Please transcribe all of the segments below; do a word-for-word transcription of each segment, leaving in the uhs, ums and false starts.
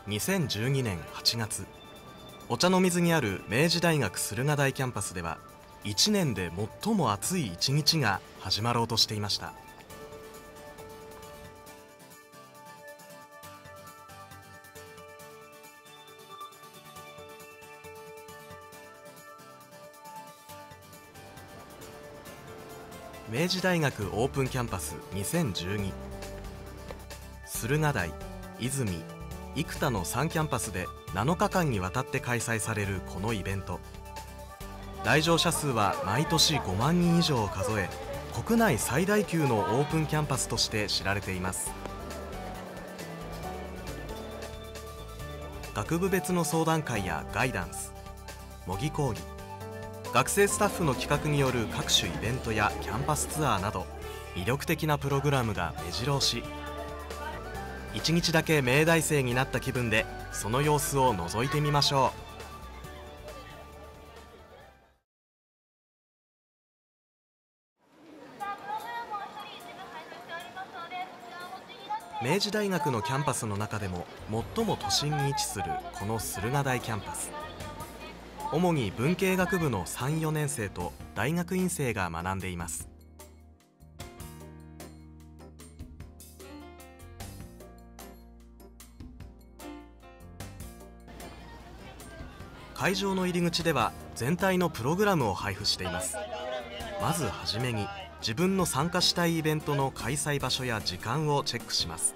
にせんじゅうにねんはちがつ、お茶の水にある明治大学駿河台キャンパスではいちねんで最も暑い一日が始まろうとしていました。明治大学オープンキャンパスにせんじゅうに、駿河台、泉、生田のさんキャンパスでなのかかんにわたって開催されるこのイベント、来場者数は毎年ごまんにん以上を数え、国内最大級のオープンキャンパスとして知られています。学部別の相談会やガイダンス、模擬講義、学生スタッフの企画による各種イベントやキャンパスツアーなど魅力的なプログラムが目白押し。一日だけ明大生になった気分でその様子を覗いてみましょう。明治大学のキャンパスの中でも最も都心に位置するこの駿河台キャンパス、主に文系学部のさん、よねん生と大学院生が学んでいます。会場の入り口では全体のプログラムを配布しています。まずはじめに自分の参加したいイベントの開催場所や時間をチェックします。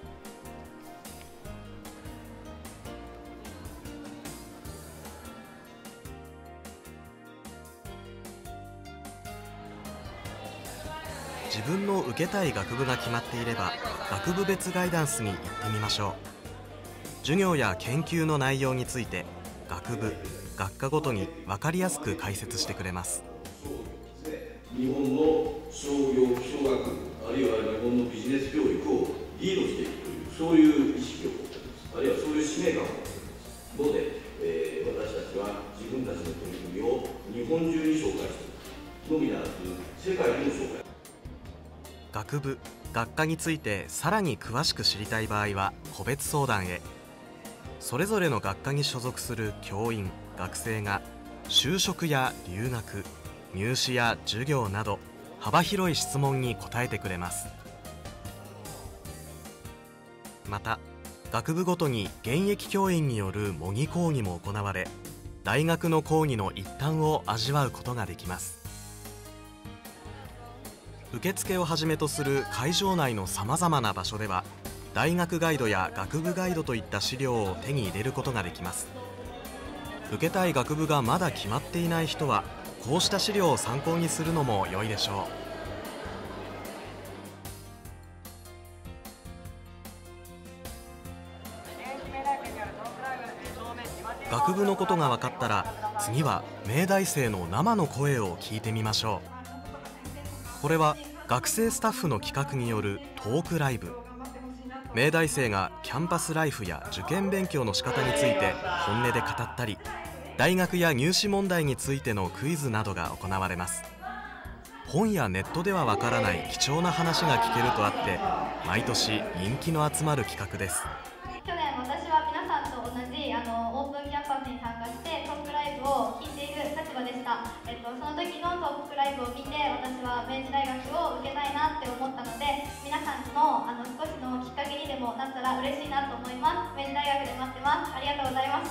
自分の受けたい学部が決まっていれば学部別ガイダンスに行ってみましょう。授業や研究の内容について学部、学科ごとに分かりやすく解説してくれます。 日本の商業気象学、あるいは日本のビジネス教育をリードしていくという、そういう意識を持っています。あるいはそういう使命感を持っていますので、えー、私たちは自分たちの取り組みを日本中に紹介していくのみならず世界にも紹介。 学部、学科についてさらに詳しく知りたい場合は個別相談へ。それぞれの学科に所属する教員、学生が就職や留学、入試や授業など幅広い質問に答えてくれます。また学部ごとに現役教員による模擬講義も行われ、大学の講義の一端を味わうことができます。受付をはじめとする会場内のさまざまな場所では大学ガイドや学部ガイドといった資料を手に入れることができます。受けたい学部がまだ決まっていない人はこうした資料を参考にするのも良いでしょう。学部のことが分かったら次は明大生の生の声を聞いてみましょう。これは学生スタッフの企画によるトークライブ。明大生がキャンパスライフや受験勉強の仕方について本音で語ったり、大学や入試問題についてのクイズなどが行われます。本やネットではわからない貴重な話が聞けるとあって毎年人気の集まる企画です。 去年私は皆さんと同じあのオープンキャンパスに参加してトークライブを聞いている立場でした。えっと、その時のトークライブを見て私は明治大学を受けたいなって思ったので、皆さんのあの少しのきっかけにでもなったら嬉しいなと思います。明治大学で待ってます。ありがとうございました。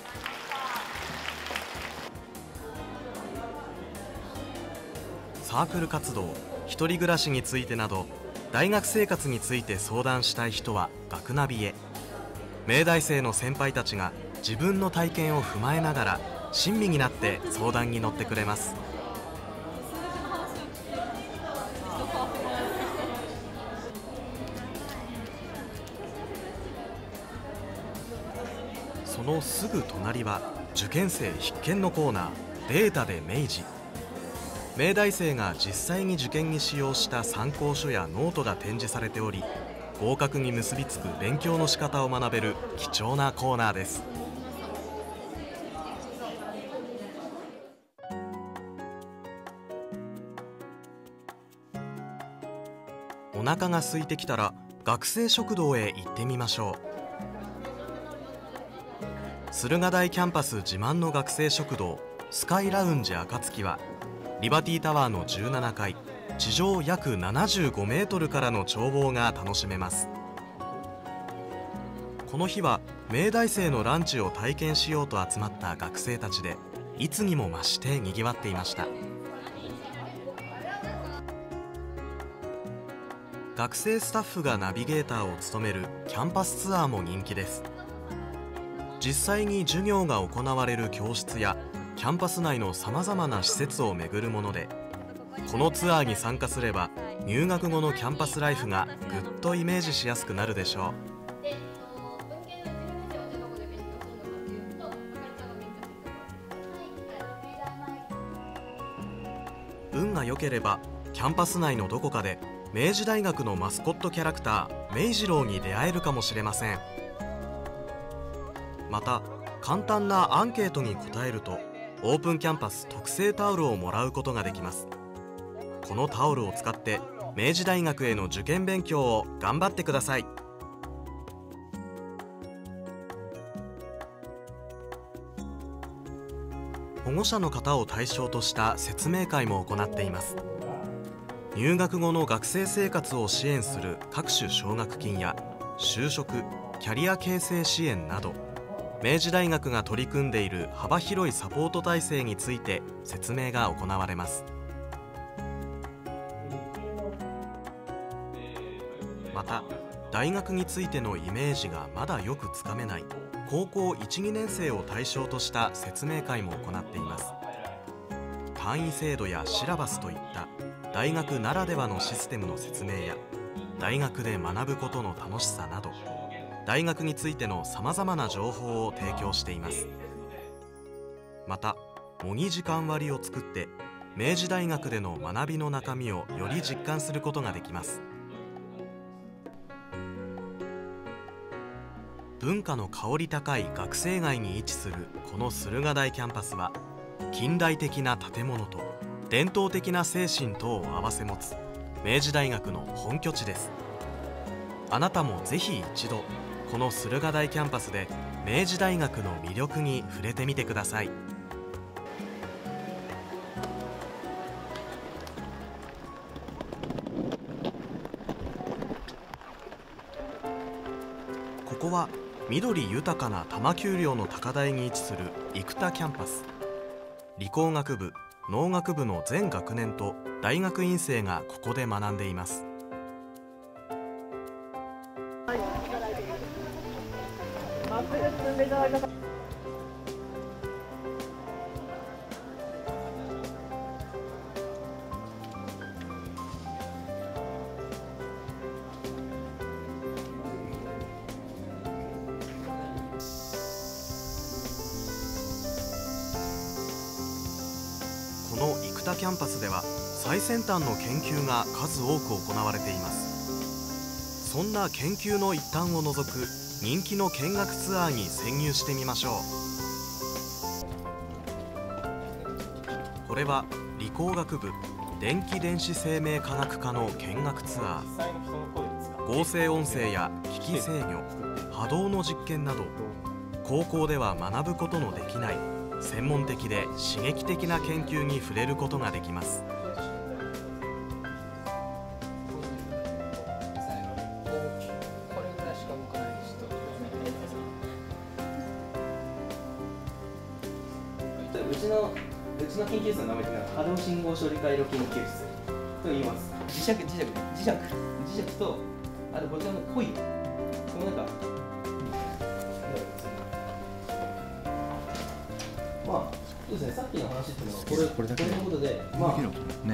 サークル活動、一人暮らしについてなど大学生活について相談したい人は学ナビへ。明大生の先輩たちが自分の体験を踏まえながら親身になって相談に乗ってくれます。そのすぐ隣は受験生必見のコーナー、データで明治。明大生が実際に受験に使用した参考書やノートが展示されており、合格に結びつく勉強の仕方を学べる貴重なコーナーです。お腹が空いてきたら学生食堂へ行ってみましょ駿河台キャンパス自慢の学生食堂スカイラウンジ暁はリバティタワーのじゅうななかい、地上約ななじゅうごメートルからの眺望が楽しめます。この日は明大生のランチを体験しようと集まった学生たちでいつにも増してにぎわっていました。学生スタッフがナビゲーターを務めるキャンパスツアーも人気です。実際に授業が行われる教室やキャンパス内のさまざまな施設を巡るもので、このツアーに参加すれば入学後のキャンパスライフがぐっとイメージしやすくなるでしょう。運が良ければキャンパス内のどこかで明治大学のマスコットキャラクター明治郎に出会えるかもしれません。また簡単なアンケートに答えるとオープンキャンパス特製タオルをもらうことができます。このタオルを使って明治大学への受験勉強を頑張ってください。保護者の方を対象とした説明会も行っています。入学後の学生生活を支援する各種奨学金や就職・キャリア形成支援など、明治大学が取り組んでいる幅広いサポート体制について説明が行われます。また大学についてのイメージがまだよくつかめない高校いち、にねん生を対象とした説明会も行っています。単位制度やシラバスといった大学ならではのシステムの説明や大学で学ぶことの楽しさなど、大学についてのさまざまな情報を提供しています。また模擬時間割を作って明治大学での学びの中身をより実感することができます。文化の香り高い学生街に位置するこの駿河台キャンパスは、近代的な建物と伝統的な精神等を併せ持つ明治大学の本拠地です。あなたもぜひ一度この駿河台キャンパスで明治大学の魅力に触れてみてください。ここは緑豊かな多摩丘陵の高台に位置する生田キャンパス。理工学部、農学部の全学年と大学院生がここで学んでいます。この生田キャンパスでは最先端の研究が数多く行われています。そんな研究の一端を除く人気の見学ツアーに潜入してみましょう。これは理工学部電気電子生命科学科の見学ツアー。合成音声や機器制御、波動の実験など高校では学ぶことのできない専門的で刺激的な研究に触れることができます。 うちのうちの研究室の名前というのは波動信号処理回路研究室と言います。磁石磁石磁石磁石と、あとこちらのコイル、このなんかまあそうですね、さっきの話っていうのはこれこれだけのことで、まあこんなもんです。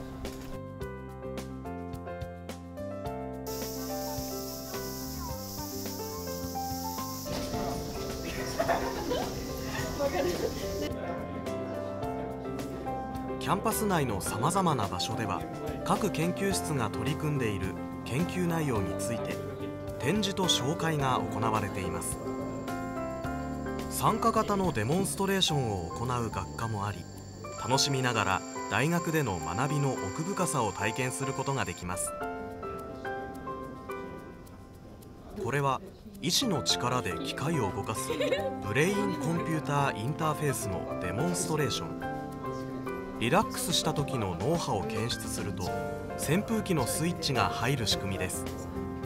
キャンパス内のさまざまな場所では各研究室が取り組んでいる研究内容について展示と紹介が行われています。参加型のデモンストレーションを行う学科もあり、楽しみながら大学での学びの奥深さを体験することができます。これは医師の力で機械を動かすブレインコンピューターインターフェースのデモンストレーション。リラックスした時の脳波を検出すると扇風機のスイッチが入る仕組みです。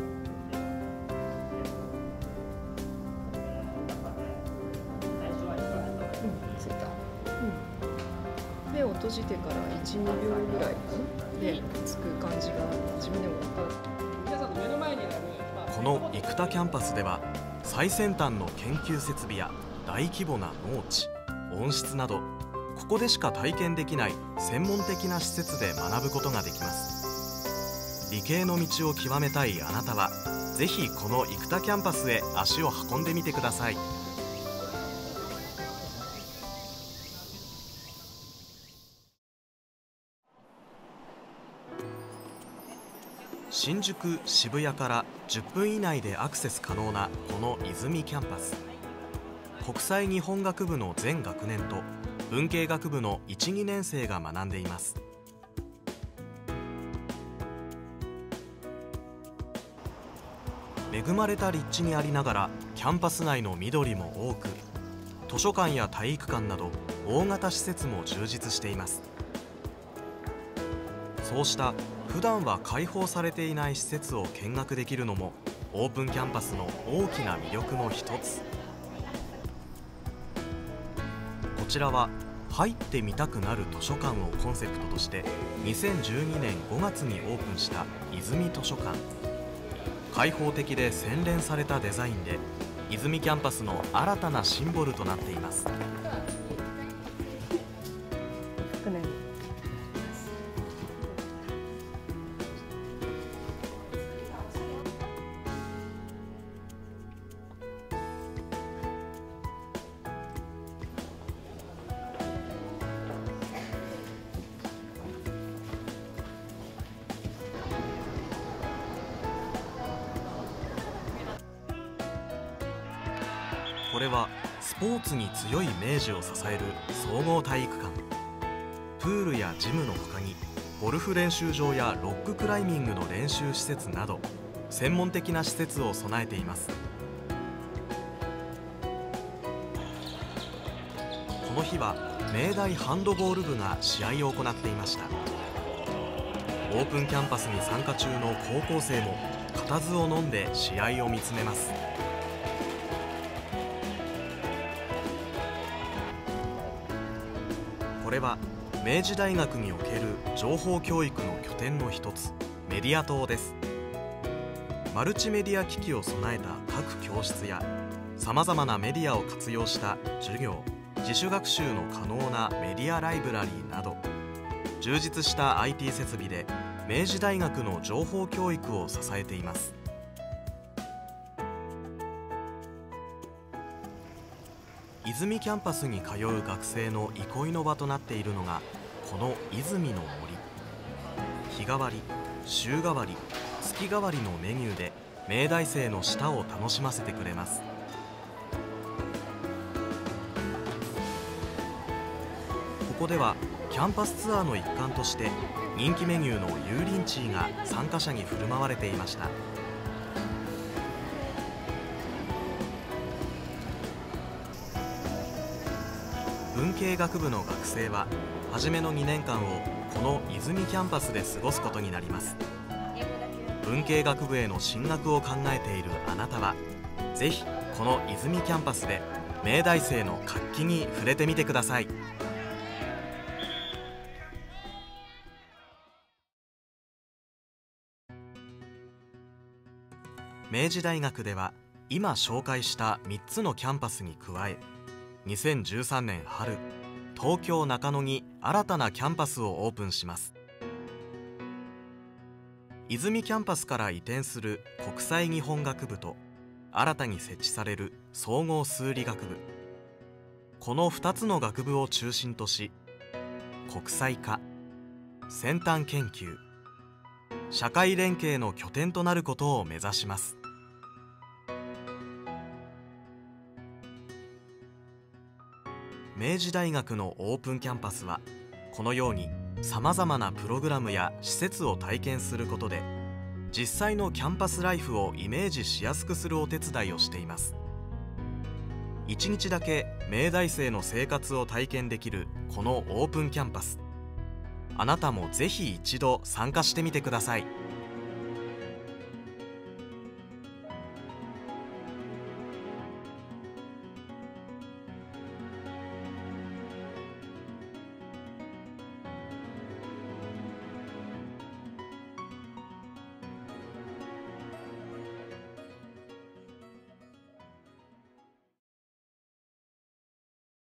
目を閉じてからいち、にびょうぐらいでつく感じが自分でも分かる。皆さんの目の前にある、 この生田キャンパスでは最先端の研究設備や大規模な農地、温室などここでしか体験できない専門的な施設で学ぶことができます。理系の道を極めたいあなたはぜひこの生田キャンパスへ足を運んでみてください。新宿、渋谷からじゅっぷん以内でアクセス可能なこの泉キャンパス。国際日本学部の全学年と文系学部のいち、にねん生が学んでいます。恵まれた立地にありながらキャンパス内の緑も多く、図書館や体育館など大型施設も充実しています。そうした普段は開放されていない施設を見学できるのもオープンキャンパスの大きな魅力の一つ。こちらは入ってみたくなる図書館をコンセプトとしてにせんじゅうにねんごがつにオープンした泉図書館。開放的で洗練されたデザインで泉キャンパスの新たなシンボルとなっています。これはスポーツに強い明治を支える総合体育館。プールやジムの他にゴルフ練習場やロッククライミングの練習施設など専門的な施設を備えています。この日は明大ハンドボール部が試合を行っていました。オープンキャンパスに参加中の高校生も固唾を飲んで試合を見つめます。これは明治大学における情報教育の拠点の一つ、メディア棟です。マルチメディア機器を備えた各教室やさまざまなメディアを活用した授業、自主学習の可能なメディアライブラリーなど充実した アイティー 設備で明治大学の情報教育を支えています。泉キャンパスに通う学生の憩いの場となっているのがこの泉の森。日替わり、週替わり、月替わりのメニューで明大生の舌を楽しませてくれます。ここではキャンパスツアーの一環として人気メニューの油淋鶏が参加者に振る舞われていました。文系学部の学生は初めのにねんかんをこの泉キャンパスで過ごすことになります。文系学部への進学を考えているあなたはぜひこの泉キャンパスで明大生の活気に触れてみてください。明治大学では今紹介したみっつのキャンパスに加えにせんじゅうさんねん春、東京中野に新たなキャンパスをオープンします。泉キャンパスから移転する国際日本学部と新たに設置される総合数理学部、このふたつの学部を中心とし国際化、先端研究、社会連携の拠点となることを目指します。明治大学のオープンキャンパスはこのようにさまざまなプログラムや施設を体験することで実際のキャンパスライフをイメージしやすくするお手伝いをしています。いちにちだけ明大生の生活を体験できるこのオープンキャンパス、あなたもぜひ一度参加してみてください。